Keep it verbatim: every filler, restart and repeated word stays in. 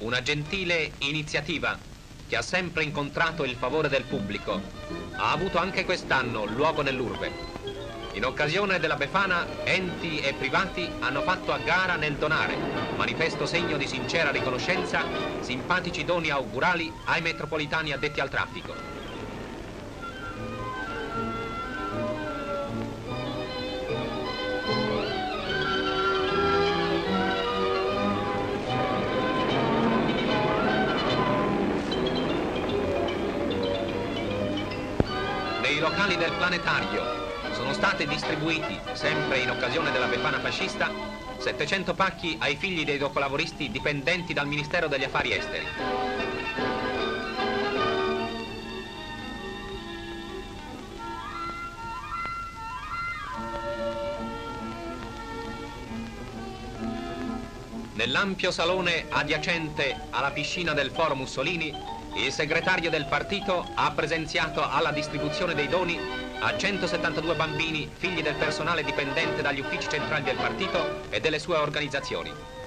una gentile iniziativa che ha sempre incontrato il favore del pubblico, ha avuto anche quest'anno luogo nell'urbe. In occasione della Befana, enti e privati hanno fatto a gara nel donare, manifesto segno di sincera riconoscenza, simpatici doni augurali ai metropolitani addetti al traffico. Nei locali del Planetario sono state distribuiti, sempre in occasione della Befana fascista, settecento pacchi ai figli dei dopolavoristi dipendenti dal Ministero degli Affari Esteri. Nell'ampio salone adiacente alla piscina del Foro Mussolini, il segretario del partito ha presenziato alla distribuzione dei doni a centosettantadue bambini, figli del personale dipendente dagli uffici centrali del partito e delle sue organizzazioni.